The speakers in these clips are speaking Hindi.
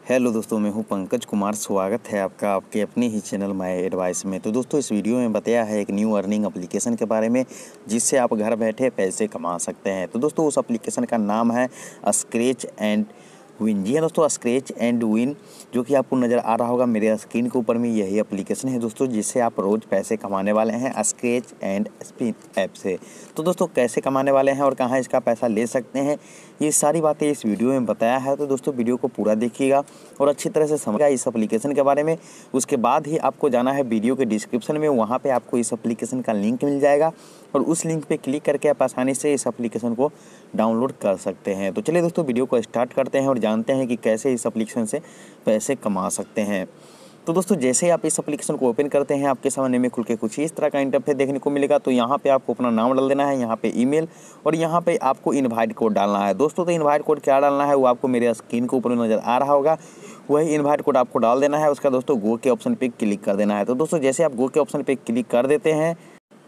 हेलो दोस्तों, मैं हूं पंकज कुमार। स्वागत है आपका आपके अपने ही चैनल माय एडवाइस में। तो दोस्तों, इस वीडियो में बताया है एक न्यू अर्निंग एप्लीकेशन के बारे में जिससे आप घर बैठे पैसे कमा सकते हैं। तो दोस्तों, उस एप्लीकेशन का नाम है स्क्रैच एंड विन। जी हाँ दोस्तों, स्क्रैच एंड विन, जो कि आपको नज़र आ रहा होगा मेरे स्क्रीन के ऊपर में, यही एप्लीकेशन है दोस्तों जिससे आप रोज़ पैसे कमाने वाले हैं स्क्रैच एंड स्पिन ऐप से। तो दोस्तों, कैसे कमाने वाले हैं और कहाँ इसका पैसा ले सकते हैं, ये सारी बातें इस वीडियो में बताया है। तो दोस्तों, वीडियो को पूरा देखिएगा और अच्छी तरह से समझिएगा इस एप्लीकेशन के बारे में। उसके बाद ही आपको जाना है वीडियो के डिस्क्रिप्शन में, वहाँ पे आपको इस एप्लीकेशन का लिंक मिल जाएगा और उस लिंक पे क्लिक करके आप आसानी से इस एप्लीकेशन को डाउनलोड कर सकते हैं। तो चलिए दोस्तों, वीडियो को स्टार्ट करते हैं और जानते हैं कि कैसे इस एप्लीकेशन से पैसे कमा सकते हैं। तो दोस्तों, जैसे ही आप इस एप्लीकेशन को ओपन करते हैं, आपके सामने में खुल के कुछ इस तरह का इंटरफेस देखने को मिलेगा। तो यहाँ पे आपको अपना नाम डाल देना है, यहाँ पे ईमेल, और यहाँ पे आपको इनवाइट कोड डालना है। दोस्तों, तो इनवाइट कोड क्या डालना है वो आपको मेरे स्क्रीन के ऊपर नज़र आ रहा होगा, वही इनवाइट कोड आपको डाल देना है। उसका दोस्तों गो के ऑप्शन पे क्लिक कर देना है। तो दोस्तों, जैसे आप गो के ऑप्शन पे क्लिक कर देते हैं,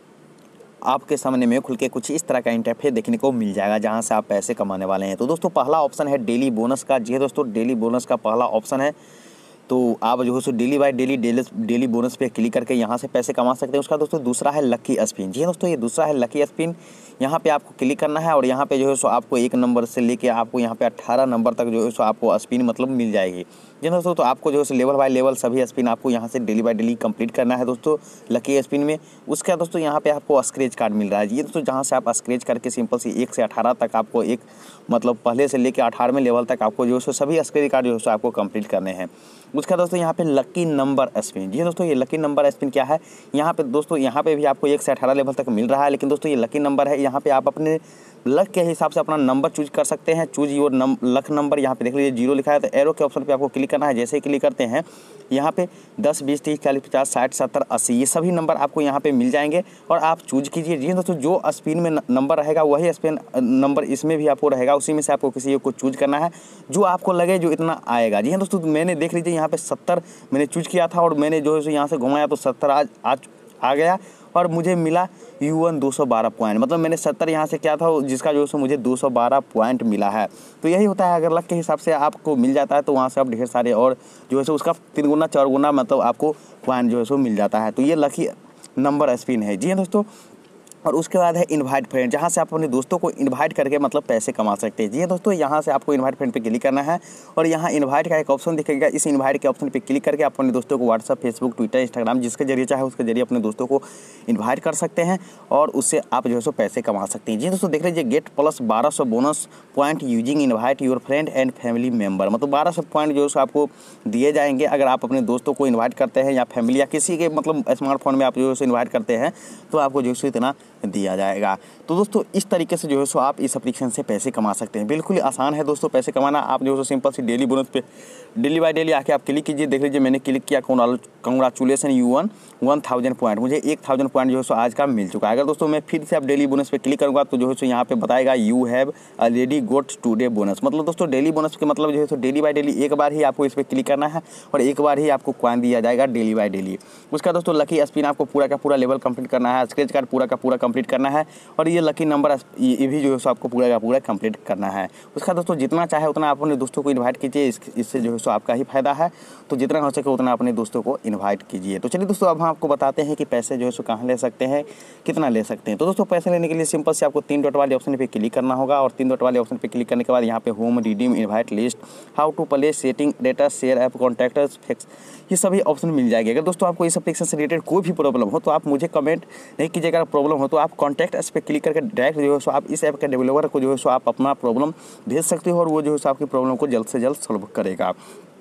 आपके सामने में खुल के कुछ इस तरह का इंटरफेस देखने को मिल जाएगा जहां से आप पैसे कमाने वाले हैं। तो दोस्तों, पहला ऑप्शन है डेली बोनस का। जी दोस्तों, डेली बोनस का पहला ऑप्शन है। तो आप जो है सो डेली बाय डेली बोनस पे क्लिक करके यहाँ से पैसे कमा सकते हैं। उसका दोस्तों दूसरा है लकी स्पिन। जी दोस्तों, ये दूसरा है लकी स्पिन। यहाँ पे आपको क्लिक करना है और यहाँ पे जो है सो आपको 1 नंबर से लेके आपको यहाँ पे 18 नंबर तक जो है सो आपको स्पिन मतलब मिल जाएगी। जी दोस्तों, तो आपको जो है लेवल बाय लेवल सभी स्पिन आपको यहाँ से डेली बाय डेली कंप्लीट करना है दोस्तों लकी स्पिन में। उसका दोस्तों यहाँ पे आपको स्क्रैच कार्ड मिल रहा है। ये दोस्तों, जहाँ से आप स्क्रैच करके सिंपल सी 1 से 18 तक आपको एक मतलब पहले से लेकर 18वें लेवल तक आपको जो है सभी स्क्रैच कार्ड जो है आपको कंप्लीट करने हैं। उसका दोस्तों यहाँ पे लकी नंबर स्पिन। जी दोस्तों, ये लकी नंबर स्पिन क्या है, यहाँ पे दोस्तों यहाँ पे भी आपको 1 से 18 लेवल तक मिल रहा है। लेकिन दोस्तों, ये लकी नंबर है। यहाँ पे आप अपने लक के हिसाब से अपना नंबर चूज कर सकते हैं। चूज योर लक नंबर, यहाँ पे देख लीजिए 0 लिखा है। तो एरो के ऑप्शन पे आपको क्लिक करना है। जैसे ही क्लिक करते हैं, यहाँ पे 10, 20, 30, 40, 50, 60, 70, 80 ये सभी नंबर आपको यहाँ पे मिल जाएंगे और आप चूज कीजिए। जी दोस्तों, जो स्पिन में नंबर रहेगा वही स्पिन नंबर इसमें भी आपको रहेगा, उसी में से आपको किसी को चूज करना है जो आपको लगे जो इतना आएगा। जी हाँ दोस्तों, मैंने देख लीजिए यहाँ पे 70 मैंने चूज किया था और मैंने जो है यहाँ से घुमाया तो 70 आज आ गया और मुझे मिला U1 212 पॉइंट। मतलब मैंने 70 यहाँ से किया था जिसका जो है मुझे 212 पॉइंट मिला है। तो यही होता है, अगर लक के हिसाब से आपको मिल जाता है तो वहाँ से आप ढेर सारे और जो है उसका 3 गुना 4 गुना मतलब आपको पॉइंट जो है मिल जाता है। तो ये लकी नंबर स्पिन है। जी हाँ दोस्तों, और उसके बाद है इनवाइट फ्रेंड, जहाँ से आप अपने दोस्तों को इनवाइट करके मतलब पैसे कमा सकते हैं। जी दोस्तों, यहाँ से आपको इनवाइट फ्रेंड पे क्लिक करना है और यहाँ इनवाइट का एक ऑप्शन दिखेगा। इस इनवाइट के ऑप्शन पे क्लिक करके आप अपने दोस्तों को व्हाट्सअप, फेसबुक, ट्विटर, इंस्टाग्राम जिसके जरिए चाहे उसके जरिए अपने दोस्तों को इन्वाइट कर सकते हैं और उससे आप जो है सो पैसे कमा सकते हैं। जी दोस्तों, देख लीजिए get plus 1200 bonus point using invite your friend and family member. मतलब 1200 पॉइंट जो है आपको दिए जाएंगे अगर आप अपने दोस्तों को इन्वाइट करते हैं या फैमिली या किसी के मतलब स्मार्टफोन में आप जो है इन्वाइट करते हैं तो आपको जो है इतना दिया जाएगा। तो दोस्तों, इस तरीके से जो है सो आप इस एप्लीकेशन से पैसे कमा सकते हैं। बिल्कुल ही आसान है दोस्तों पैसे कमाना। आप जो है सिंपल सी डेली बोनस पे डेली बाय डेली आके आप क्लिक कीजिए। देख लीजिए मैंने क्लिक किया, कंग्रेचुलेसन U1 1000 पॉइंट, मुझे 1000 पॉइंट जो है सो आज का मिल चुका है। अगर दोस्तों मैं फिर से आप डेली बोनस पे क्लिक करूँगा तो जो है सो यहाँ पे बताएगा you have already got today bonus. मतलब दोस्तों, डेली बोनस के मतलब जो है सो डेली बाय डेली एक बार ही आपको इस पर क्लिक करना है और एक बार ही आपको कॉइन दिया जाएगा डेली बाय डेली। उसका दोस्तों लकी स्पिन आपको पूरा का पूरा लेवल कंप्लीट करना है, स्क्रैच कार्ड पूरा का पूरा कंप्लीट करना है और ये लकी नंबर ये भी जो है सो आपको पूरा का पूरा कंप्लीट करना है। उसका दोस्तों जितना चाहे उतना आप अपने दोस्तों को इनवाइट कीजिए, इससे जो है सो आपका ही फायदा है। तो जितना हो सके उतना अपने दोस्तों को इनवाइट कीजिए। तो चलिए दोस्तों, अब हम आपको बताते हैं कि पैसे जो है सो कहाँ ले सकते हैं, कितना ले सकते हैं। तो दोस्तों, पैसे लेने के लिए सिंपल से आपको 3 डॉट वाले ऑप्शन पे क्लिक करना होगा और 3 डॉट वाले ऑप्शन पे क्लिक करने के बाद यहाँ पे home, redeem, invite list, how to play, setting, data, share app, contacts, fix, ये सभी ऑप्शन मिल जाएंगे। अगर दोस्तों आपको इस एप्लीकेशन से रिलेटेड कोई भी प्रॉब्लम हो तो आप मुझे कमेंट नहीं कीजिएगा। प्रॉब्लम हो तो आप कॉन्टैक्ट इस पर क्लिक करके डायरेक्ट जो है सो आप इस ऐप के डेवलपर को जो है सो आप अपना प्रॉब्लम भेज सकते हो और वो जो है सो आपकी प्रॉब्लम को जल्द से जल्द सॉल्व करेगा।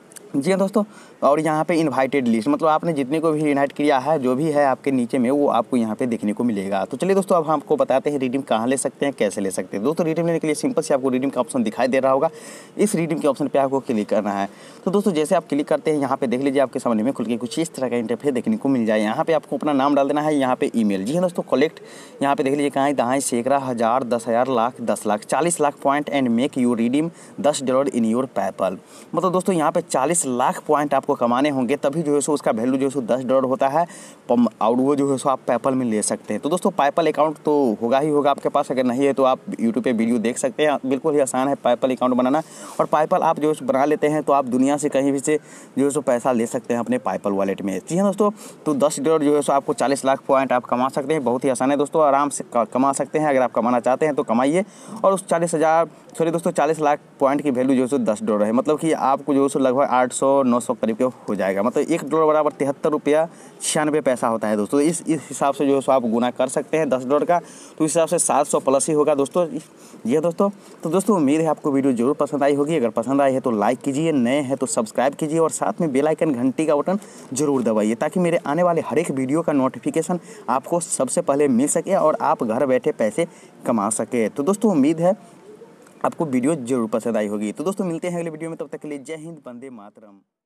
जी हाँ दोस्तों, और यहाँ पे इनवाइटेड लिस्ट मतलब आपने जितने को भी इनवाइट किया है जो भी है आपके नीचे में वो आपको यहाँ पे देखने को मिलेगा। तो चलिए दोस्तों, अब हम आपको बताते हैं रिडीम कहाँ ले सकते हैं, कैसे ले सकते हैं। दोस्तों, रिडीम लेने के लिए सिंपल से आपको रिडीम का ऑप्शन दिखाई दे रहा होगा, इस रिडीम के ऑप्शन पे आपको क्लिक करना है। तो दोस्तों, जैसे आप क्लिक करते हैं यहाँ पे देख लीजिए आपके सामने में खुल के कुछ इस तरह का इंटरफेस देखने को मिल जाए। यहाँ पे आपको अपना नाम डाल देना है, यहाँ पे ईमेल। जी हाँ दोस्तों, कलेक्ट यहाँ पे देख लीजिए कहाँ दहाई सैकड़ा, 1000, 10,000, lakh, 10 lakh, 40 lakh point and make you redeem $10 in your PayPal. मतलब दोस्तों, यहाँ पे 40 लाख पॉइंट आपको कमाने होंगे, तभी जो है सो उसका वैल्यू जो है सो $10 होता है। और वो जो है सो आप पेपल में ले सकते हैं। तो दोस्तों पेपल अकाउंट तो होगा ही होगा आपके पास, अगर नहीं है तो आप यूट्यूब पे वीडियो देख सकते हैं। बिल्कुल ही आसान है पेपल अकाउंट बनाना, और पेपल आप जो है बना लेते हैं तो आप दुनिया से कहीं भी से जो है सो पैसा ले सकते हैं अपने पेपल वॉलेट में। जी हाँ दोस्तों, तो $10 जो है सो आपको 40 लाख पॉइंट आप कमा सकते हैं। बहुत ही आसान है दोस्तों, आराम से कमा सकते हैं। अगर आप कमाना चाहते हैं तो कमाइए, और उस 40 लाख पॉइंट की वैल्यू जो है सो $10 है। मतलब कि आपको जो है सो लगभग 800-900 करीब के हो जाएगा। मतलब $1 बराबर 73 रुपया 96 पैसा होता है दोस्तों। इस हिसाब से जो है सो आप गुना कर सकते हैं $10 का, तो इस हिसाब से 700 प्लस ही होगा दोस्तों। जी हाँ दोस्तों, तो दोस्तों उम्मीद है आपको वीडियो जरूर पसंद आई होगी। अगर पसंद आई है तो लाइक कीजिए, नए हैं तो सब्सक्राइब कीजिए, और साथ में बेल आइकन घंटी का बटन जरूर दबाइए, ताकि मेरे आने वाले हर एक वीडियो का नोटिफिकेशन आपको सबसे पहले मिल सके और आप घर बैठे पैसे कमा सके। तो दोस्तों उम्मीद है आपको वीडियो जरूर पसंद आई होगी। तो दोस्तों मिलते हैं अगले वीडियो में, तब तक के लिए जय हिंद, वंदे मातरम।